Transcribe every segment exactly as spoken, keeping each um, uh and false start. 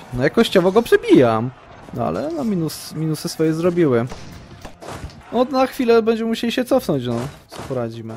No jakościowo go przebijam. No ale no minus, minusy swoje zrobiły. No na chwilę będziemy musieli się cofnąć, no. Co poradzimy.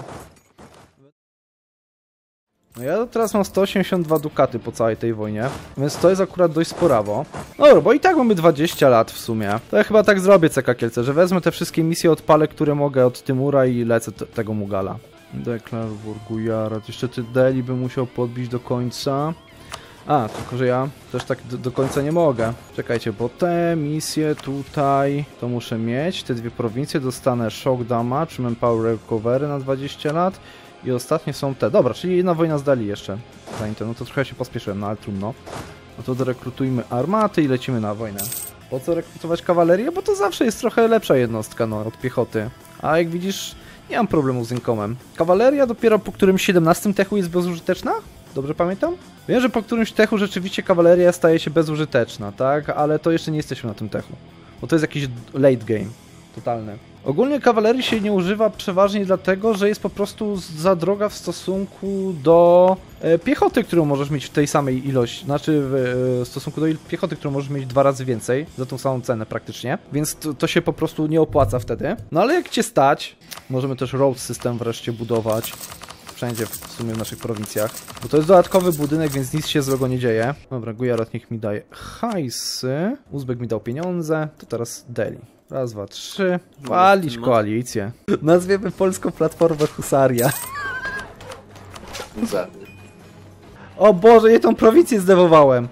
No ja teraz mam sto osiemdziesiąt dwa dukaty po całej tej wojnie, więc to jest akurat dość sporawo. No bo i tak mamy dwadzieścia lat w sumie. To ja chyba tak zrobię, C K Kielce, że wezmę te wszystkie misje, odpalę, które mogę od Tymura i lecę tego Mugala. Deklar, Burgujarat, jeszcze ty Delhi bym musiał podbić do końca. A, tylko że ja też tak do, do końca nie mogę. Czekajcie, bo te misje tutaj to muszę mieć. Te dwie prowincje dostanę Shock Damage, Manpower Recovery na dwadzieścia lat. I ostatnie są te. Dobra, czyli jedna wojna zdali jeszcze. Zanim to, no to trochę się pospieszyłem, no ale trudno. No to dorekrutujmy armaty i lecimy na wojnę. Po co rekrutować kawalerię? Bo to zawsze jest trochę lepsza jednostka, no, od piechoty. A jak widzisz, nie mam problemu z inkomem. Kawaleria dopiero po którymś siedemnastym techu jest bezużyteczna? Dobrze pamiętam? Wiem, że po którymś techu rzeczywiście kawaleria staje się bezużyteczna, tak? Ale to jeszcze nie jesteśmy na tym techu. Bo to jest jakiś late game. Totalny. Ogólnie kawalerii się nie używa przeważnie dlatego, że jest po prostu za droga w stosunku do e, piechoty, którą możesz mieć w tej samej ilości. Znaczy w e, stosunku do piechoty, którą możesz mieć dwa razy więcej, za tą samą cenę praktycznie. Więc to, to się po prostu nie opłaca wtedy. No ale jak cię stać, możemy też road system wreszcie budować. Wszędzie w sumie w naszych prowincjach. Bo to jest dodatkowy budynek, więc nic się złego nie dzieje. Dobra, Gujarat niech mi daje hajsy. Uzbek mi dał pieniądze. To teraz Delhi. Raz, dwa, trzy. Walić koalicję. Nazwiemy polską platformę Husaria. Husaria. O Boże, ja tą prowincję zdewowałem.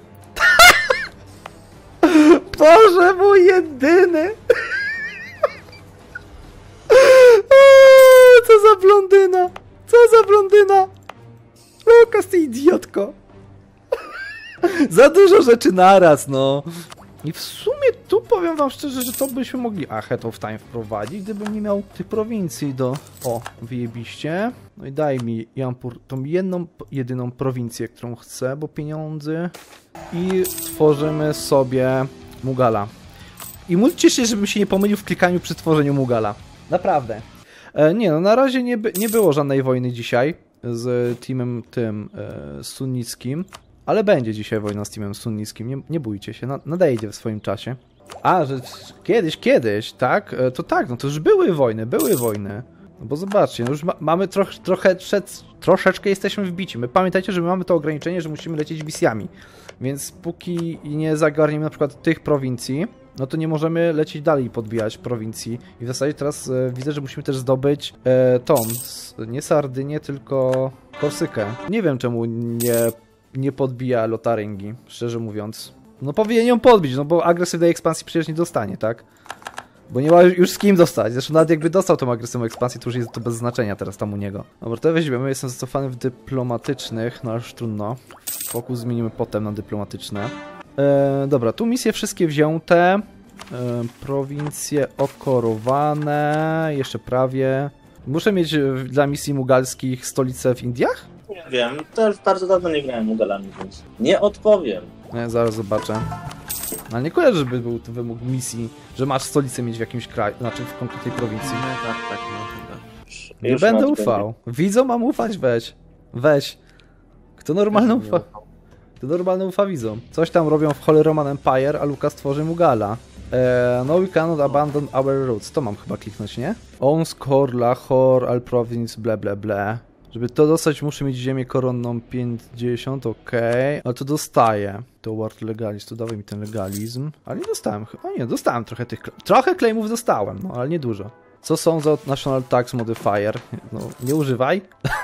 Boże, mój jedyny. Co za blondyna. Co za blondyna. Lukas, ty idiotko. Za dużo rzeczy naraz, no. I w sumie tu powiem wam szczerze, że to byśmy mogli Ahead of Time wprowadzić, gdybym nie miał tych prowincji do... O, wyjebiście. No i daj mi Jampur tą jedną, jedyną prowincję, którą chcę, bo pieniądze. I tworzymy sobie Mugala. I módlcie się, żebym się nie pomylił w klikaniu przy tworzeniu Mugala. Naprawdę. E, nie no, na razie nie, by, nie było żadnej wojny dzisiaj z teamem tym e, sunnickim. Ale będzie dzisiaj wojna z teamem sunnickim, nie, nie bójcie się, nadejdzie w swoim czasie. A, że kiedyś, kiedyś, tak? To tak, no to już były wojny, były wojny. No bo zobaczcie, no już ma, mamy troch, trochę, troszeczkę jesteśmy wbici. My pamiętajcie, że my mamy to ograniczenie, że musimy lecieć misjami. Więc póki nie zagarniemy na przykład tych prowincji, no to nie możemy lecieć dalej i podbijać prowincji. I w zasadzie teraz e, widzę, że musimy też zdobyć e, tą, nie Sardynię, tylko Korsykę. Nie wiem czemu nie... nie podbija Lotaryngii, szczerze mówiąc. No powinien ją podbić, no bo agresywnej ekspansji przecież nie dostanie, tak? Bo nie ma już z kim dostać. Zresztą nawet jakby dostał tą agresywną ekspansję, to już jest to bez znaczenia teraz tam u niego. Dobra, to weźmiemy, jestem zacofany w dyplomatycznych, no już trudno. Fokus zmienimy potem na dyplomatyczne. E, dobra, tu misje wszystkie wzięte. E, prowincje okorowane, jeszcze prawie. Muszę mieć dla misji mugalskich stolicę w Indiach? Nie wiem, też bardzo dawno nie grałem Mugalami, więc nie odpowiem. Nie, zaraz zobaczę. Ale nie kojarzę, żeby był to wymóg misji, że masz stolicę mieć w jakimś kraju, znaczy w konkretnej prowincji. Nie, tak, tak, no chyba. Nie Już będę masz ufał. Widzom mam ufać, weź. Weź. Kto normalny ufa? Kto normalny ufa widzom? Coś tam robią w Holy Roman Empire, a Lukas tworzy Mugala. Eee, no we cannot abandon our roots. To mam chyba kliknąć, nie? Owns, Kor, Lahore, Al Province, ble ble ble. Żeby to dostać, muszę mieć ziemię koronną pięćdziesiąt, okej. Okay. Ale to dostaję. To Ward Legalizm, to dawaj mi ten legalizm. Ale nie dostałem chyba. Nie, dostałem trochę tych... Trochę claimów dostałem, no ale nie dużo. Co są za National Tax Modifier? No, nie używaj.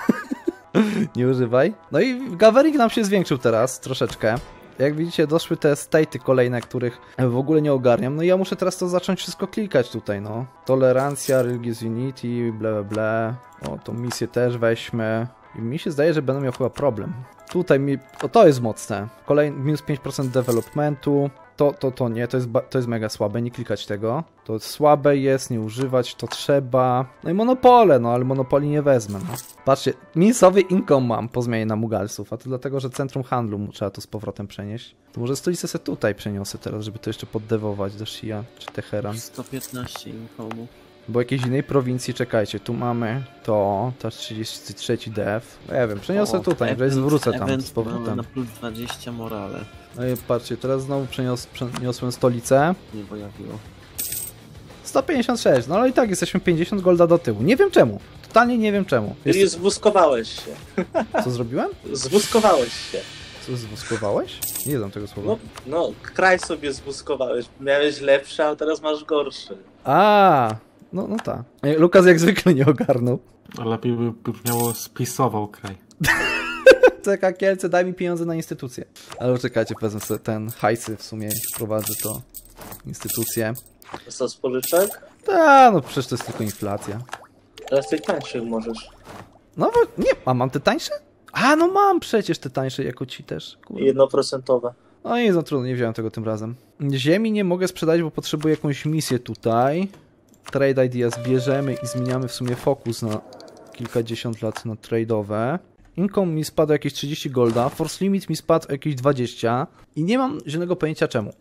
Nie używaj. No i Gathering nam się zwiększył teraz troszeczkę. Jak widzicie, doszły te state'y kolejne, których w ogóle nie ogarniam. No i ja muszę teraz to zacząć wszystko klikać tutaj, no. Tolerancja, Religious Unity, ble, ble, ble. O, tą misję też weźmy. I mi się zdaje, że będę miał chyba problem. Tutaj mi... O, to jest mocne. Kolejny minus pięć procent developmentu. To, to, to nie, to jest, to jest mega słabe, nie klikać tego. To słabe jest, nie używać, to trzeba. No i monopole, no ale monopoli nie wezmę. No. Patrzcie, minusowy income mam po zmianie na Mugalsów, a to dlatego, że centrum handlu trzeba to z powrotem przenieść. To może stolicę sobie tutaj przeniosę teraz, żeby to jeszcze poddewować do Shia czy Teheran. sto piętnaście inkomu. Bo jakiejś innej prowincji, czekajcie, tu mamy to, to trzydziesty trzeci dev. Nie wiem, przeniosę O, tutaj, event, że zwrócę tam event z powrotem. na plus dwadzieścia morale. No i patrzcie, teraz znowu przenios, przeniosłem stolicę. Nie pojawiło. sto pięćdziesiąt sześć, no ale i tak jesteśmy pięćdziesiąt golda do tyłu. Nie wiem czemu, totalnie nie wiem czemu. Czyli Jest... zwózkowałeś się. Co zrobiłem? Zwózkowałeś się. Co, zwózkowałeś? Nie znam tego słowa. No, no, kraj sobie zwózkowałeś. Miałeś lepszy, a teraz masz gorszy. A, no, no tak. Lukas jak zwykle nie ogarnął. Lepiej by brzmiało spisował kraj. Czeka Kielce, daj mi pieniądze na instytucję. Ale czekajcie, wezmę sobie ten hajsy w sumie, wprowadzę to instytucję. Co z pożyczek? Ta, no przecież to jest tylko inflacja. Teraz tych tańszych możesz. No bo nie, a mam te tańsze? A, no mam przecież te tańsze jako ci też. Kurde. Jednoprocentowe. No nie, no trudno, nie wziąłem tego tym razem. Ziemi nie mogę sprzedać, bo potrzebuję jakąś misję tutaj. Trade Ideas bierzemy i zmieniamy w sumie fokus na kilkadziesiąt lat na trade'owe. Income mi spadł jakieś trzydzieści golda, Force Limit mi spadł jakieś dwadzieścia i nie mam żadnego pojęcia czemu.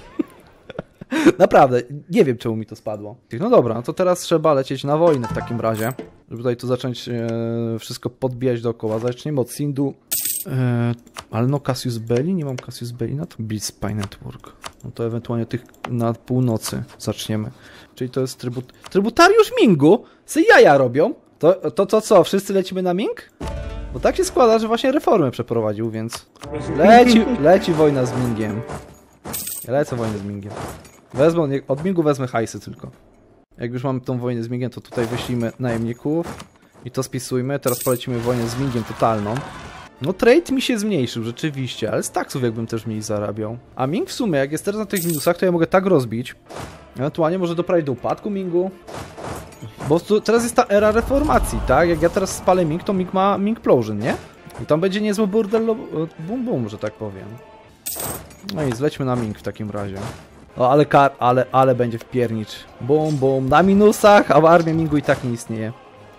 Naprawdę, nie wiem czemu mi to spadło. No dobra, no to teraz trzeba lecieć na wojnę w takim razie, żeby tutaj to zacząć e, wszystko podbijać dookoła. Zaczniemy od Sindu. E, ale no Cassius Belli, nie mam Cassius Belli na to. Beat Spy Network. No to ewentualnie tych na północy zaczniemy. Czyli to jest trybut... trybutariusz Mingu? Co jaja robią? To, to, to co, wszyscy lecimy na Ming? Bo tak się składa, że właśnie reformę przeprowadził, więc... Leci, leci wojna z Mingiem. Ja lecę wojnę z Mingiem. Wezmę, od Mingu wezmę hajsy tylko. Jak już mamy tą wojnę z Mingiem, to tutaj wyślijmy najemników. I to spisujmy. Teraz polecimy wojnę z Mingiem totalną. No trade mi się zmniejszył, rzeczywiście, ale z taksów jakbym też mniej zarabiał. A Ming w sumie, jak jest teraz na tych minusach, to ja mogę tak rozbić. Ewentualnie może doprawić do upadku Mingu. Bo tu, teraz jest ta era reformacji, tak? Jak ja teraz spalę Ming, to Ming ma Mingplosion, nie? I tam będzie niezły burdel, bum bum, że tak powiem. No i zlećmy na Ming w takim razie. O, ale kar, ale, ale będzie wpiernicz. Bum bum, na minusach, a armia Mingu i tak nie istnieje.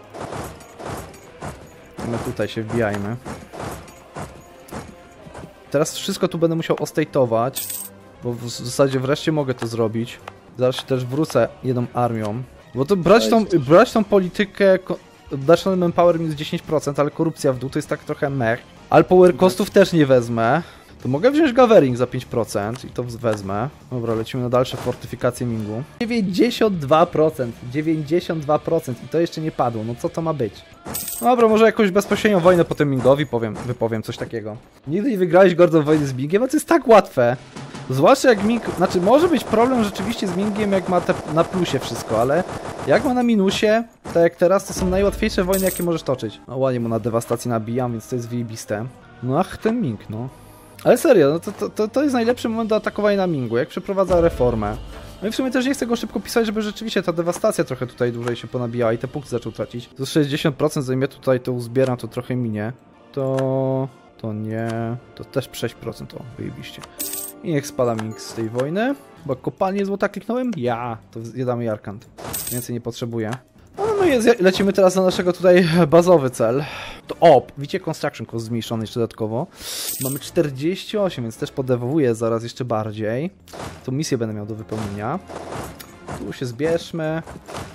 My tutaj się wbijajmy. Teraz wszystko tu będę musiał ostejtować, bo w zasadzie wreszcie mogę to zrobić. Zaraz się też wrócę jedną armią. Bo to brać tą, brać tą politykę National Manpower minus dziesięć procent, ale korupcja w dół to jest tak trochę mech. Ale power costów też nie wezmę. To mogę wziąć Gathering za pięć procent i to wezmę. Dobra, lecimy na dalsze fortyfikacje Mingu. dziewięćdziesiąt dwa procent, dziewięćdziesiąt dwa procent i to jeszcze nie padło, no co to ma być? Dobra, może jakąś bezpośrednią wojnę po tym Mingowi powiem, wypowiem coś takiego. Nigdy nie wygrałeś gordą wojny z Mingiem, a to jest tak łatwe. Zwłaszcza jak Ming, znaczy może być problem rzeczywiście z Mingiem, jak ma te na plusie wszystko, ale jak ma na minusie, tak jak teraz, to są najłatwiejsze wojny, jakie możesz toczyć. No ładnie mu na dewastację nabijam, więc to jest wyjebiste. No ach, ten Ming, no. Ale serio, no to, to, to jest najlepszy moment do atakowania na Mingu, jak przeprowadza reformę. No i w sumie też nie chcę go szybko pisać, żeby rzeczywiście ta dewastacja trochę tutaj dłużej się ponabijała i te punkty zaczął tracić. To sześćdziesiąt procent zanim ja tutaj to uzbieram, to trochę minie. To... to nie... to też sześć procent, o, wyjebiście. I niech spada Ming z tej wojny. Bo kopalnię złota kliknąłem? Ja, to zjadamy Jarkant. Więcej nie potrzebuję. No, no i lecimy teraz na naszego tutaj bazowy cel. To o, widzicie, construction cost zmniejszony jeszcze dodatkowo. Mamy czterdzieści osiem, więc też podewuję zaraz jeszcze bardziej. Tą misję będę miał do wypełnienia. Tu się zbierzmy.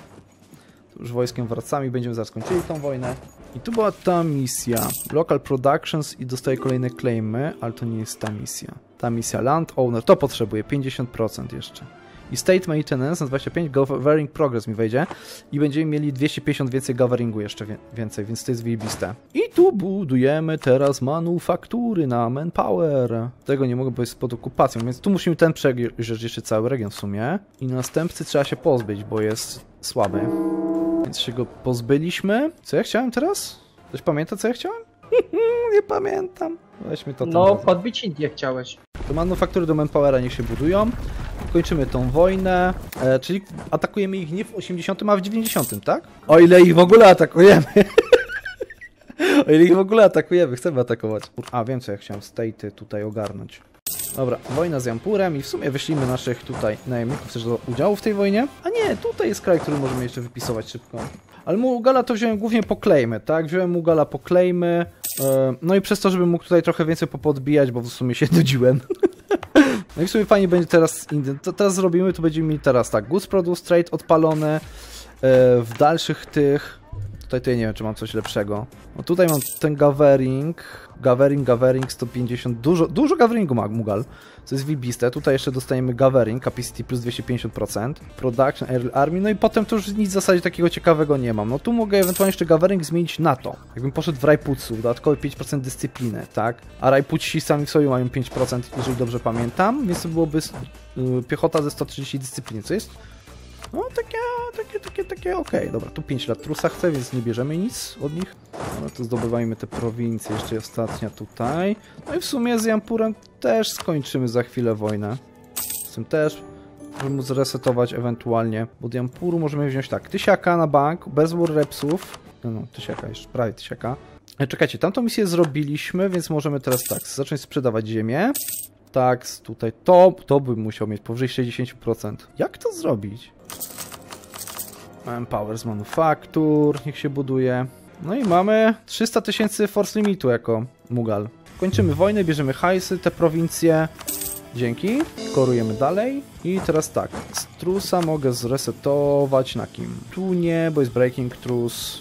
Tu już wojskiem wracamy i będziemy zaraz kończyli tą wojnę. I tu była ta misja. Local Productions i dostaję kolejne claimy, ale to nie jest ta misja. Ta misja Land Owner, to potrzebuje pięćdziesiąt procent jeszcze. I State Maintenance na dwadzieścia pięć, Gathering Progress mi wejdzie i będziemy mieli dwieście pięćdziesiąt więcej Gatheringu jeszcze wie więcej, więc to jest wyjebiste. I tu budujemy teraz manufaktury na Manpower. Tego nie mogę, bo jest pod okupacją, więc tu musimy ten przejrzeć jeszcze cały region w sumie. I następcy trzeba się pozbyć, bo jest słaby. Więc się go pozbyliśmy. Co ja chciałem teraz? Ktoś pamięta, co ja chciałem? Nie pamiętam. Weźmy to. No, podbić Indię chciałeś. To manufaktury do Manpowera niech się budują. Kończymy tą wojnę, e, czyli atakujemy ich nie w osiemdziesiątym, a w dziewięćdziesiątym, tak? O ile ich w ogóle atakujemy. O ile ich w ogóle atakujemy, chcemy atakować. A, wiem co ja chciałem, state'y tutaj ogarnąć. Dobra, wojna z Jampurem i w sumie wyślijmy naszych tutaj najemników też do udziału w tej wojnie. A nie, tutaj jest kraj, który możemy jeszcze wypisować szybko. Ale Mugala to wziąłem głównie po claimy, tak? Wziąłem Mugala po claimy, yy, no i przez to, żeby mógł tutaj trochę więcej popodbijać, bo w sumie się nudziłem. No i w sumie fajnie będzie teraz, to teraz zrobimy, to będziemy mieli teraz tak, Goods Produce Trade odpalony, w dalszych tych... Tutaj to ja nie wiem, czy mam coś lepszego. No tutaj mam ten gathering, gathering, gathering sto pięćdziesiąt, dużo, dużo gatheringu ma Mughal, co jest wibiste. Tutaj jeszcze dostajemy gathering, capacity plus dwieście pięćdziesiąt procent, production, air army, no i potem to już nic w zasadzie takiego ciekawego nie mam. No tu mogę ewentualnie jeszcze gathering zmienić na to. Jakbym poszedł w Raiputsu, dodatkowe pięć procent dyscypliny, tak? A Raiputsi sami w sobie mają pięć procent, jeżeli dobrze pamiętam, więc to byłoby yy, piechota ze sto trzydzieści dyscypliny, co jest... No takie, takie, takie, takie, okej, okay. Dobra, tu pięć lat trusa chcę, więc nie bierzemy nic od nich. No to zdobywajmy te prowincje, jeszcze ostatnia tutaj. No i w sumie z Jampurem też skończymy za chwilę wojnę. Z tym też możemy mu zresetować ewentualnie. Bo od Jampuru możemy wziąć tak, tysiaka na bank, bez war repsów. No, no, tysiaka jeszcze, prawie tysiaka. E, czekajcie, tamtą misję zrobiliśmy, więc możemy teraz tak, zacząć sprzedawać ziemię. Tak, tutaj to, to bym musiał mieć powyżej sześćdziesiąt procent. Jak to zrobić? Power z manufaktur, niech się buduje. No i mamy trzysta tysięcy force limitu jako Mughal. Kończymy wojnę, bierzemy hajsy, te prowincje. Dzięki. Korujemy dalej. I teraz tak, Strusa mogę zresetować na kim? Tu nie, bo jest breaking truce.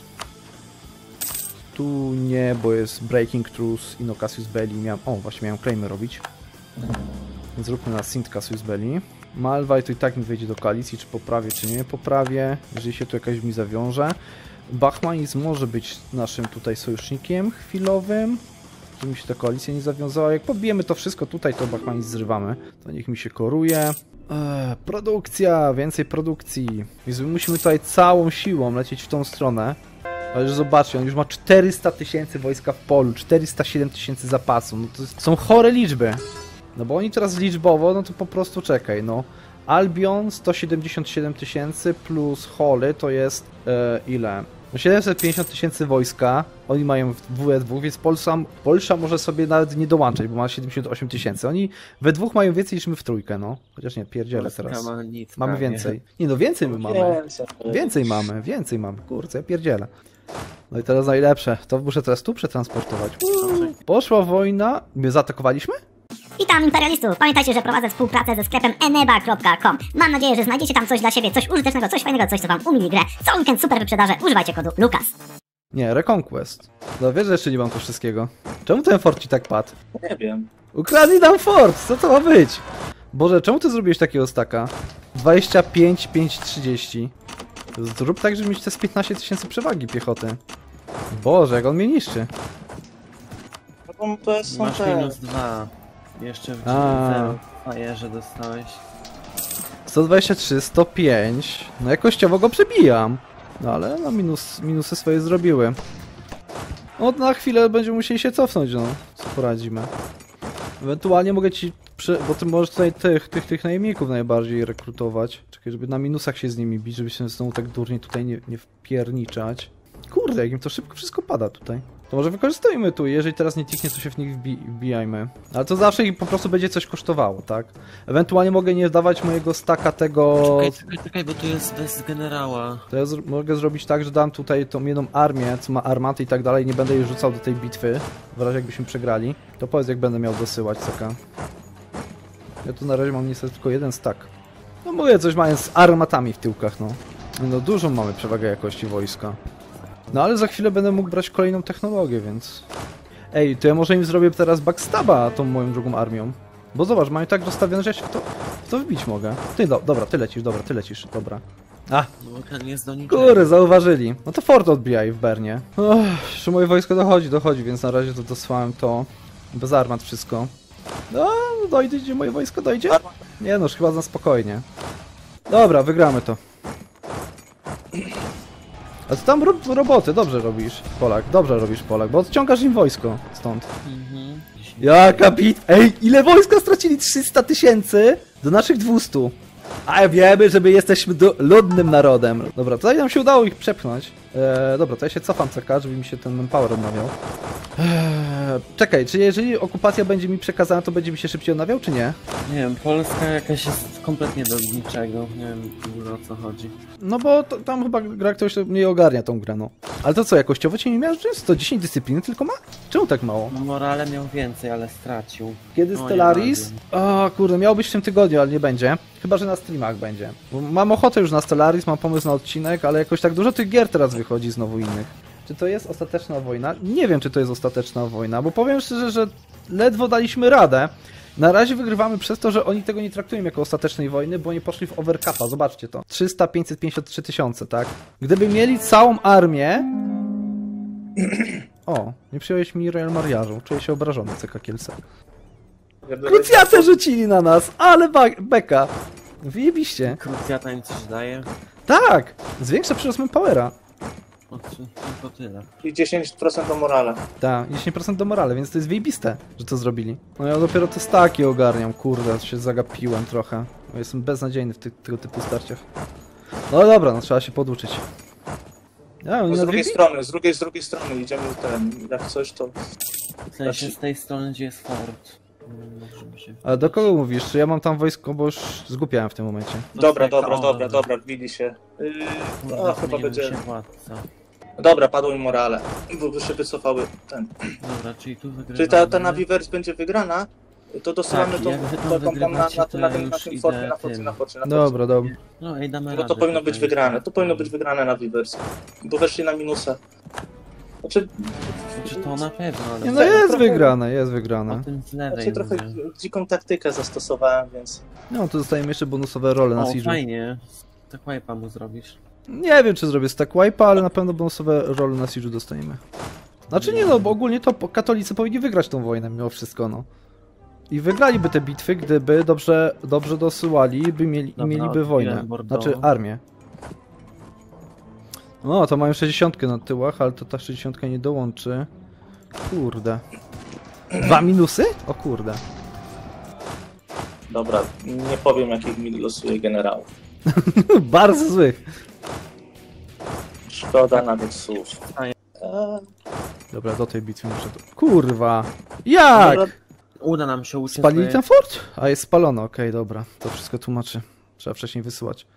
Tu nie, bo jest breaking truce. Ino Cassius Belli miałem... O, właśnie miałem claimy robić. Zróbmy na Sint Cassius Belli. Malwaj to i tak mi wejdzie do koalicji, czy poprawię, czy nie poprawię, jeżeli się tu jakaś mi zawiąże. Bachmanizm może być naszym tutaj sojusznikiem chwilowym, żeby mi się ta koalicja nie zawiązała. Jak podbijemy to wszystko tutaj, to Bachmanizm zrywamy. To niech mi się koruje. Eee, produkcja, więcej produkcji. Więc my musimy tutaj całą siłą lecieć w tą stronę. Ale zobaczcie, on już ma czterysta tysięcy wojska w polu, czterysta siedem tysięcy zapasu. No to jest, są chore liczby. No bo oni teraz liczbowo, no to po prostu czekaj, no. Albion sto siedemdziesiąt siedem tysięcy plus Holy to jest e, ile? No siedemset pięćdziesiąt tysięcy wojska, oni mają w we dwóch, więc Polsza, Polsza może sobie nawet nie dołączać, bo ma siedemdziesiąt osiem tysięcy. Oni we dwóch mają więcej niż my w trójkę, no. Chociaż nie, pierdzielę teraz. Ma nic, mamy prawie. więcej. Nie no, więcej my mamy. Więcej mamy, więcej mamy. Kurczę, ja pierdzielę. No i teraz najlepsze, to muszę teraz tu przetransportować. Poszła wojna, my zaatakowaliśmy? Witam imperialistów! Pamiętajcie, że prowadzę współpracę ze sklepem eneba kropka com. Mam nadzieję, że znajdziecie tam coś dla siebie, coś użytecznego, coś fajnego, coś co wam umili grę. Cały weekend super wyprzedaże, używajcie kodu Lukas. Nie, Reconquest. No wiesz, że jeszcze nie mam to wszystkiego. Czemu ten fort ci tak padł? Nie wiem. Ukradli nam fort! Co to ma być? Boże, czemu ty zrobiłeś takiego staka? dwadzieścia pięć, pięć, trzydzieści. Zrób tak, żeby mieć te z piętnaście tysięcy przewagi piechoty. Boże, jak on mnie niszczy. No to są Masz te... minus dwa. Jeszcze w A. fajerze dostałeś. sto dwadzieścia trzy, sto pięć. No jakościowo go przebijam. No ale no minus, minusy swoje zrobiły. No na chwilę będziemy musieli się cofnąć, no. Co poradzimy. Ewentualnie mogę ci... Przy... Bo ty możesz tutaj tych, tych, tych najemników najbardziej rekrutować. Czekaj, żeby na minusach się z nimi bić, żeby się znowu tak durnie tutaj nie, nie wpierniczać. Kurde, jak im to szybko wszystko pada tutaj. To może wykorzystujmy tu, jeżeli teraz nie tiknie, to się w nich wbi wbijajmy. Ale to zawsze ich po prostu będzie coś kosztowało, tak? Ewentualnie mogę nie dawać mojego staka tego... Czekaj, czekaj, czekaj, bo tu jest bez generała. To ja z mogę zrobić tak, że dam tutaj tą jedną armię, co ma armaty i tak dalej, nie będę jej rzucał do tej bitwy, w razie jakbyśmy przegrali. To powiedz, jak będę miał dosyłać, ceka. Ja tu na razie mam niestety tylko jeden stack. No mówię, coś mając z armatami w tyłkach, no. No dużą mamy przewagę jakości wojska. No ale za chwilę będę mógł brać kolejną technologię, więc... Ej, to ja może im zrobię teraz backstaba tą moją drugą armią. Bo zobacz, mają tak rozstawione, że ja się w to, w to wbić mogę. Ty, do, dobra, ty lecisz, dobra, ty lecisz, dobra. A, No bo ten jest do niczego. kury, zauważyli. No to fort odbijaj w Bernie. Uff, jeszcze moje wojsko dochodzi, dochodzi, więc na razie to dosłałem to bez armat wszystko. No, dojdzie, gdzie moje wojsko dojdzie? Nie no, już chyba na spokojnie. Dobra, wygramy to. A ty tam ro roboty, dobrze robisz, Polak, dobrze robisz, Polak, bo odciągasz im wojsko stąd. Mhm. Jaka bit... Ej, ile wojska stracili? trzysta tysięcy do naszych dwieście. A wiemy, że my jesteśmy ludnym narodem. Dobra, tutaj nam się udało ich przepchnąć. Eee, dobra, to ja się cofam C K, żeby mi się ten manpower odnawiał. Eee, czekaj, czy jeżeli okupacja będzie mi przekazana, to będzie mi się szybciej odnawiał, czy nie? Nie wiem, Polska jakaś jest kompletnie do niczego. Nie wiem w ogóle o co chodzi. No bo to, tam chyba gra ktoś nie ogarnia tą grę, no. Ale to co, jakościowo cię nie miażdży? sto dziesięć dyscypliny tylko ma? Czemu tak mało? No morale miał więcej, ale stracił. Kiedy No, Stellaris? nie O kurde, miało być w tym tygodniu, ale nie będzie. Chyba, że na streamach będzie. Bo mam ochotę już na Stellaris, mam pomysł na odcinek, ale jakoś tak dużo tych gier teraz wychodzi znowu innych. Czy to jest ostateczna wojna? Nie wiem, czy to jest ostateczna wojna, bo powiem szczerze, że ledwo daliśmy radę. Na razie wygrywamy przez to, że oni tego nie traktują jako ostatecznej wojny, bo oni poszli w overcapa, zobaczcie to. trzysta pięćset pięćdziesiąt trzy tysiące, tak? Gdyby mieli całą armię... O, nie przyjąłeś mi Royal Mariażu, czuję się obrażony, C K Kielce. Krucjatę rzucili na nas, ale beka. Wyjebiście. Krucjata im coś daje? Tak! Zwiększa przyrost manpowera. O, to tylko tyle. I dziesięć procent do morale. Tak, dziesięć procent do morale, więc to jest wyjebiste, że to zrobili. No ja dopiero te staki ogarniam, kurde, się zagapiłem trochę. Bo jestem beznadziejny w ty tego typu starciach. No dobra, no trzeba się poduczyć. Ja, oni No z na drugiej dwie... strony, z drugiej, z drugiej strony idziemy ten, jak coś to... W sensie z tej strony, gdzie jest fort. Mm, może by się... Ale do kogo mówisz? Czy ja mam tam wojsko, bo już zgłupiałem w tym momencie. Dobra, Dostaję dobra, to, dobra, o, dobra, wbili się. Yy, Kurde, a, chyba zmienił będzie... się władca. Dobra, padło mi morale, bo by się wycofały ten. Dobra, czyli tu wygrywamy. Czyli ta, ta Naviverse będzie wygrana, to dosyłamy Tak, tą, jak wy tam tą, tą, tą na, wygrywacie, na, to na, ja tym, na już tym idę forcie, na forcie, tym. na forcie, na forcie. Dobra, dobra. No ej, damy Bo radę to powinno być tutaj. wygrane, to powinno być wygrane na Naviverse. Bo weszli na minusa. Znaczy, Znaczy to na pewno, ale... Nie, no jest trochę- wygrane, jest O wygrane. tym z lewej znaczy trochę mówię. dziką taktykę zastosowałem, więc... No, to dostajemy jeszcze bonusowe role na O, Siege'u. fajnie. Tak wipe'a mu zrobisz. Nie wiem, czy zrobię stack wipe'a, ale na pewno bonusowe role na Siege'u dostaniemy. Znaczy nie no, bo ogólnie to po- katolicy powinni wygrać tą wojnę mimo wszystko, no. I wygraliby te bitwy, gdyby dobrze, dobrze dosyłali, by mieli, Dobra, mieliby odbiłem wojnę. Bordeaux. Znaczy armię. No, to mają sześćdziesiąt na tyłach, ale to ta sześćdziesiąt nie dołączy. Kurde. Dwa minusy? O kurde. Dobra, nie powiem jakich mi losuje generałów. Bardzo złych. Szkoda nawet słów. Eee. Eee, Dobra, do tej bitwy muszę to... Kurwa! Jak? dobra, Uda nam się uciec. Spalili bo ten fort? A jest spalony, okej, dobra. To wszystko tłumaczy. Trzeba wcześniej wysyłać.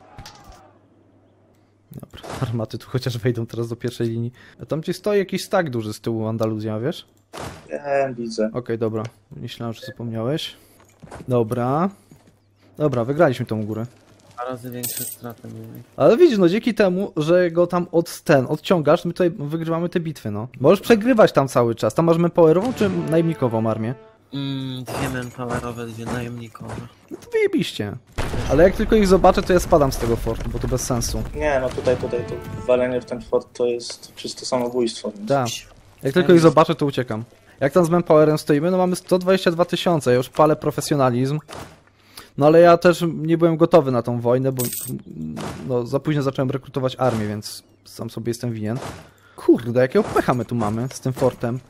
Dobra, armaty tu chociaż wejdą teraz do pierwszej linii. A tam gdzie stoi jakiś stak duży z tyłu Andaluzja, wiesz? nie, widzę. Okej, dobra. Myślałem, że zapomniałeś. Dobra. Dobra, wygraliśmy tą górę. Dwa razy większe straty mieli. Ale widzisz, no dzięki temu, że go tam od ten odciągasz, my tutaj wygrywamy te bitwy, no. Możesz przegrywać tam cały czas. Tam masz manpowerową czy najemnikową armię? Mm, dwie manpowerowe, dwie najemnikowe. No to wyjebiście. Ale jak tylko ich zobaczę, to ja spadam z tego fortu, bo to bez sensu. Nie, no tutaj, tutaj, to walenie w ten fort to jest czyste samobójstwo. Więc... Tak. Jak tylko ich zobaczę, to uciekam. Jak tam z manpowerem stoimy? No mamy sto dwadzieścia dwa tysiące, ja już palę profesjonalizm. No ale ja też nie byłem gotowy na tą wojnę, bo no, za późno zacząłem rekrutować armię, więc sam sobie jestem winien. Kurde, jakiego pecha my tu mamy z tym fortem.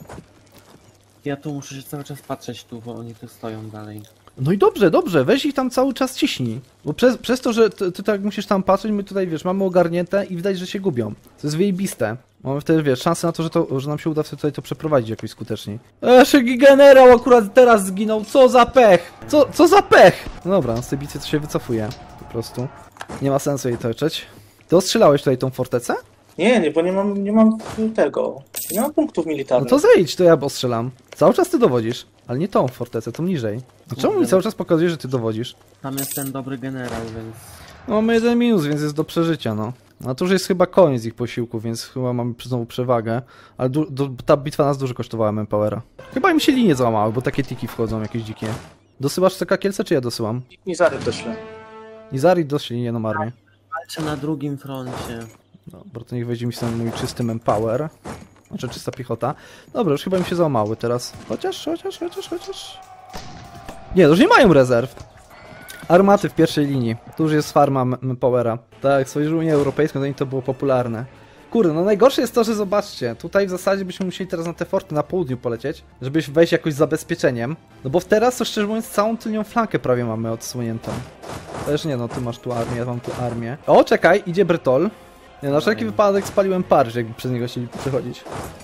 Ja tu muszę się cały czas patrzeć tu, bo oni tu stoją dalej. No i dobrze, dobrze, weź ich tam cały czas ciśnij. Bo przez, przez to, że ty, ty tak musisz tam patrzeć, my tutaj, wiesz, mamy ogarnięte i widać, że się gubią. To jest wyjebiste. Mamy wtedy, wiesz, szansę na to, że, to, że nam się uda tutaj to przeprowadzić jakoś skuteczniej. Eszek generał akurat teraz zginął, co za pech! Co, co za pech! No dobra, z tej bitwy to się wycofuje, po prostu. Nie ma sensu jej toczyć. Ty ostrzelałeś tutaj tą fortecę? Nie, nie, bo nie mam, nie mam tego, nie mam punktów No militarnych. to zejdź, to ja ostrzelam. Cały czas ty dowodzisz, ale nie tą fortecę, tą niżej. No czemu mi cały czas pokazujesz, że ty dowodzisz? Tam jest ten dobry generał, więc... No, mamy jeden minus, więc jest do przeżycia, no. A to już jest chyba koniec ich posiłku, więc chyba mamy znowu przewagę. Ale du- du- ta bitwa nas dużo kosztowała manpowera. Chyba im się linie załamały, bo takie tiki wchodzą, jakieś dzikie. Dosyłasz C K Kielce, czy ja dosyłam? Nizary dośle. Nizari doszli jedną armię. Walczę na drugim froncie. Dobra, to niech wejdzie mi ten mój czysty manpower. Znaczy czysta piechota. Dobra, już chyba im się załamały teraz. Chociaż, chociaż, chociaż, chociaż... Nie, to już nie mają rezerw. Armaty w pierwszej linii. Tu już jest farma manpowera. Tak, w swojej Unii Europejskiej to nie to było popularne. Kurde, no najgorsze jest to, że zobaczcie, tutaj w zasadzie byśmy musieli teraz na te forty na południu polecieć, żeby wejść jakoś z zabezpieczeniem. No bo teraz to szczerze mówiąc całą tylnią flankę prawie mamy odsłoniętą. Też nie, no ty masz tu armię, ja mam tu armię. O, czekaj, idzie Brytol. Nie, na wszelki wypadek spaliłem Paryż, jakby przez niego chcieli przechodzić.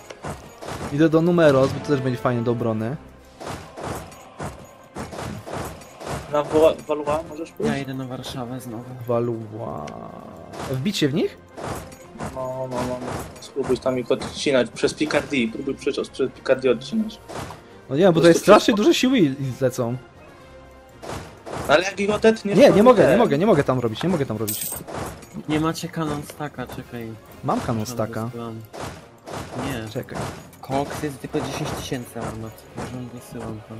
Idę do Numeros, bo to też będzie fajnie do obrony. Na Walua możesz pójść? Ja idę na Warszawę znowu. Walua. Wbić się w nich? No, no, no. Spróbuj tam ich odcinać przez Picardie. Próbuj przez, przez Picardie odcinać. No nie wiem, bo Po tutaj prostu strasznie wszystko. duże siły lecą. Ale jak ich odetniesz... Nie, to nie mogę, ten. nie mogę, nie mogę tam robić, nie mogę tam robić. Nie macie kanon staka, czekaj. Mam kanon Może staka. wysyłam. Nie, Czekaj. Cox jest tylko dziesięć tysięcy armat. Może wysyłam tam.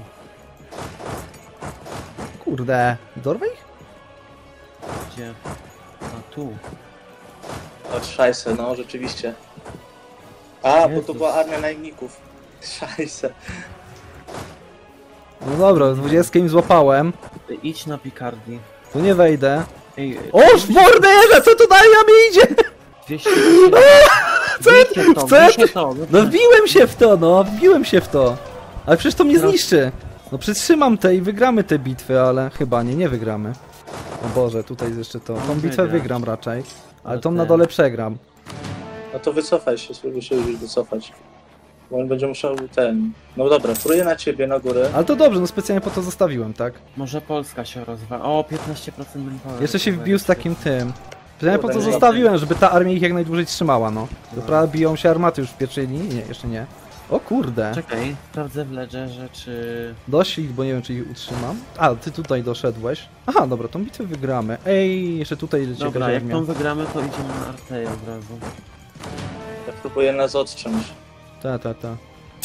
Kurde. Dorwę ich? Gdzie? A tu. O, szajse, no rzeczywiście. A, bo to Jezus. była armia najemników. Szajse. No dobra, dwudziestkę im złapałem. Idź na Picardii. Tu nie wejdę. Ej, O, w mordę jeżdżę, co tu dalej mi idzie? dwieście tysięcy. Co to? co ja Bijcie to, No wbiłem się w to, no, wbiłem się w to. Ale przecież to mnie zniszczy. No przytrzymam te i wygramy te bitwy, ale chyba nie, nie wygramy. O Boże, tutaj jest jeszcze to. Tą No, bitwę wygrasz. wygram raczej, ale Ale tą na ten. dole przegram. No to wycofaj się, spróbuj się już wycofać. Bo on będzie musiał ten... No dobra, próbuję na ciebie, na górę. Ale to dobrze, no specjalnie po to zostawiłem, tak? Może Polska się rozwa. O, piętnaście procent manpower. Jeszcze się wbił z takim tym. Specjalnie po to Kurde, nie. zostawiłem, żeby ta armia ich jak najdłużej trzymała, no. Dobra, biją się armaty już w pierwszej linii? Nie, jeszcze nie. O kurde. Czekaj, sprawdzę w Ledgerze, czy... Dość ich, bo nie wiem, czy ich utrzymam. A, ty tutaj doszedłeś. Aha, dobra, tą bitwę wygramy. Ej, jeszcze tutaj leci Dobra, jakaś jak armia. tą wygramy, to idziemy na Arteję od razu. Ja próbuję nas odciąć. Ta, ta, ta.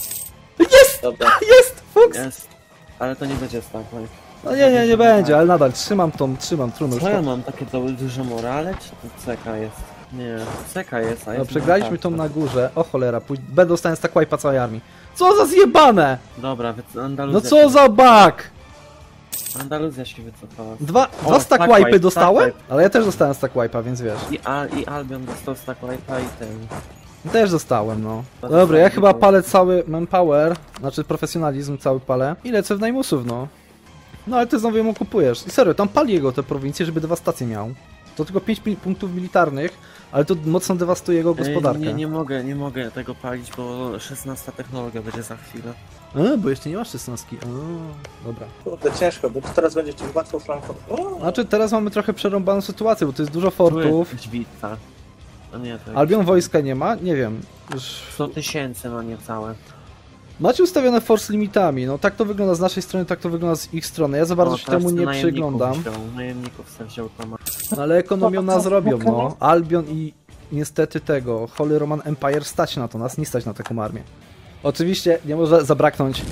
Dobra. Jest! Fuks! Jest. Ale to nie będzie Starpoint. No nie, nie, nie będzie, ale nadal trzymam tą, trzymam, trudno. Co ja mam? Takie doły duże morale, czy to C K jest? Nie, C K jest, a No, jest przegraliśmy tarcza. tą na górze. O cholera, pój- będę dostając tak wipe'a całej armii. Co za zjebane! Dobra, więc Andaluzja No co się... za bug! Andaluzja się wycofała. Dwa, O, dwa stack stack wipe'y wipe, dostałem? stack Ale ja też dostałem stack wipe'a, więc wiesz. I, Al I Albion dostał stack wipe'a i ten... Też dostałem, no. To Dobra, ja zostawię chyba to. palę cały manpower, znaczy profesjonalizm cały palę i lecę w najmusów, no. No ale ty znowu ją kupujesz. I serio, tam pali jego te prowincje, żeby dewastację miał. To tylko pięć pi- punktów militarnych, ale to mocno dewastuje jego gospodarkę. Ej, nie, nie mogę, nie mogę tego palić, bo szesnasta technologia będzie za chwilę. A, bo jeszcze nie masz szesnastki. A, dobra. Kurde, ciężko, bo to teraz będzie ci łatwo flankować. O! Znaczy teraz mamy trochę przerąbaną sytuację, bo to jest dużo Tu fortów. jest bitwa. A nie, to Albion wojska nie ma? Nie wiem. Już... sto tysięcy, no niecałe. Macie ustawione force limitami, no tak to wygląda z naszej strony, tak to wygląda z ich strony. Ja za bardzo O, się teraz temu nie najemników przyglądam. Wziął, najemników se wziął to ma. Ale ekonomią nas robią, no. Albion i niestety tego, Holy Roman Empire stać na to, nas nie stać na taką armię. Oczywiście nie może zabraknąć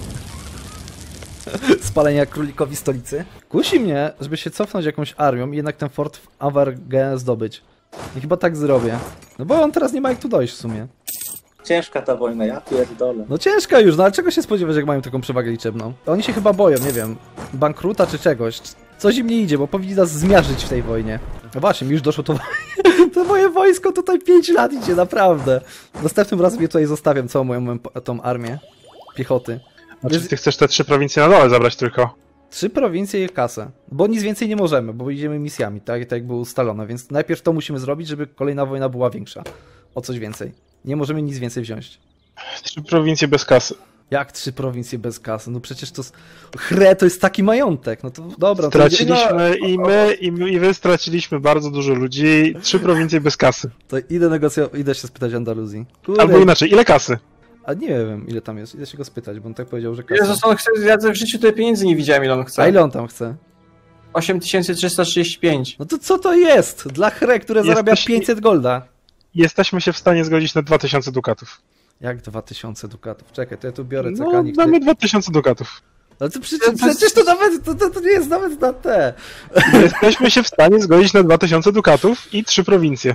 spalenia królikowi stolicy. Kusi mnie, żeby się cofnąć jakąś armią i jednak ten fort w Avarge zdobyć. I chyba tak zrobię. No bo on teraz nie ma jak tu dojść w sumie. Ciężka ta wojna, ja pierdolę. No ciężka już, no ale czego się spodziewać, jak mają taką przewagę liczebną? Oni się chyba boją, nie wiem, bankruta czy czegoś. Coś im nie idzie, bo powinni nas zmiażdżyć w tej wojnie. No właśnie, mi już doszło to... to moje wojsko tutaj pięć lat idzie, naprawdę. Następnym razem je tutaj zostawiam, całą moją em- tą armię piechoty. Znaczy Jest- ty chcesz te trzy prowincje na dole zabrać tylko. Trzy prowincje i kasę. Bo nic więcej nie możemy, bo idziemy misjami, tak, tak jak było ustalone, więc najpierw to musimy zrobić, żeby kolejna wojna była większa. O coś więcej. Nie możemy nic więcej wziąć. Trzy prowincje bez kasy. Jak trzy prowincje bez kasy? No przecież to... s- Chre, to jest taki majątek. No to dobra. To Straciliśmy i my, i my, i wy straciliśmy bardzo dużo ludzi. Trzy prowincje bez kasy. To idę negocjować, idę się spytać Andaluzji. Kurde, Albo inaczej, ile kasy? A nie wiem, ile tam jest. Idę się go spytać, bo on tak powiedział, że kasa. Jezus, on chce, ja w życiu tyle pieniędzy nie widziałem, ile on A chce. ile on tam chce? osiem tysięcy trzysta trzydzieści pięć. No to co to jest? Dla Chre, które zarabia Jesteś- pięćset golda. Jesteśmy się w stanie zgodzić na dwa tysiące dukatów. Jak dwa tysiące dukatów? Czekaj, to ja tu biorę No, cekanik. Ty... damy dwa tysiące dukatów. Ale to przecież, przecież to nawet, to, to, to nie jest nawet na te. Jesteśmy się w stanie zgodzić na dwa tysiące dukatów i trzy prowincje.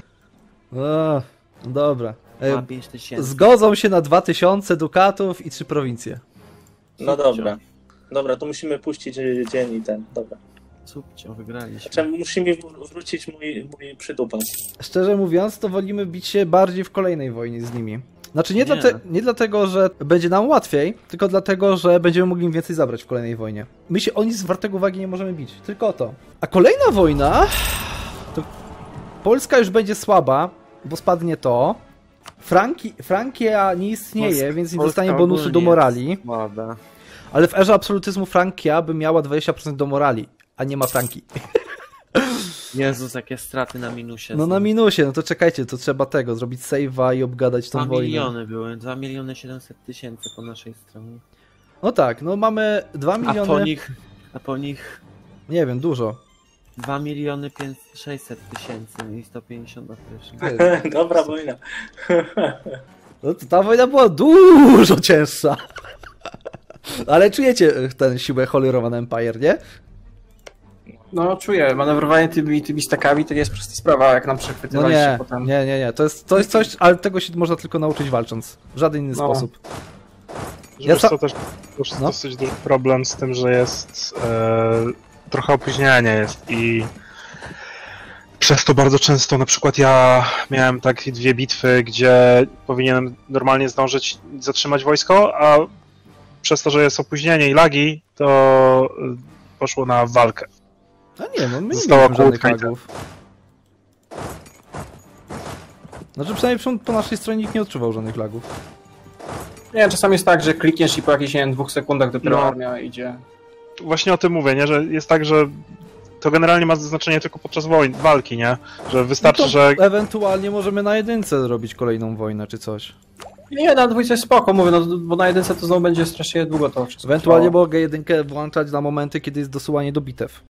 O, dobra. Ma E, pięć tysięcy. zgodzą się na dwa tysiące dukatów i trzy prowincje. No dobra. Dobra, to musimy puścić y, dzień i ten, dobra. Subcio, wygraliśmy. Znaczy, musi mi wr- wrócić mój, mój przydupas. Szczerze mówiąc, to wolimy bić się bardziej w kolejnej wojnie z nimi. Znaczy nie, Nie. Dlate, nie dlatego, że będzie nam łatwiej, tylko dlatego, że będziemy mogli im więcej zabrać w kolejnej wojnie. My się o nic wartego uwagi nie możemy bić, tylko o to. A kolejna wojna, to Polska już będzie słaba, bo spadnie to. Franki, Frankia nie istnieje, Polska- więc nie Polska dostanie bonusu do ogólnie morali. jest słaba. Ale w erze absolutyzmu Frankia by miała dwadzieścia procent do morali. a nie ma Franki. Jezus, jakie straty na minusie. No są. na minusie, no to czekajcie, to trzeba tego, zrobić save'a i obgadać tą Dwa wojnę. miliony były, dwa miliony siedemset tysięcy po naszej stronie. No tak, no mamy dwa A miliony, po nich, a po nich nie wiem, dużo. dwa miliony sześćset tysięcy i sto pięćdziesiąt na pierwszym. Dobra wojna. No to ta wojna była dużo cięższa. Ale czujecie tę siłę Holy Roman Empire, nie? No czuję, manewrowanie tymi, tymi stakami to nie jest prosta sprawa, jak nam No przechwytywaliście nie, potem. nie, nie, nie, to jest, to jest coś, ale tego się można tylko nauczyć walcząc. W żaden inny No. sposób. Wiesz Ja sa- co, też też No. dosyć duży problem z tym, że jest e, trochę opóźnienie jest i przez to bardzo często, na przykład ja miałem takie dwie bitwy, gdzie powinienem normalnie zdążyć zatrzymać wojsko, a przez to, że jest opóźnienie i lagi, to e, poszło na walkę. A nie, no my nie Została mieliśmy żadnych kłódka i tak. lagów. Znaczy przynajmniej po- po naszej stronie nikt nie odczuwał żadnych lagów. Nie, czasami jest tak, że klikniesz i po jakichś, nie wiem, dwóch sekundach dopiero No. armia idzie. Właśnie o tym mówię, nie? Że jest tak, że to generalnie ma znaczenie tylko podczas wojny, walki, nie? Że wystarczy, No to że ewentualnie możemy na jedynce zrobić kolejną wojnę czy coś. Nie, na dwójce jest spoko, mówię, no bo na jedynce to znowu będzie strasznie długo to wszystko Ewentualnie trwało. mogę jedynkę włączać na momenty, kiedy jest dosyłanie do bitew.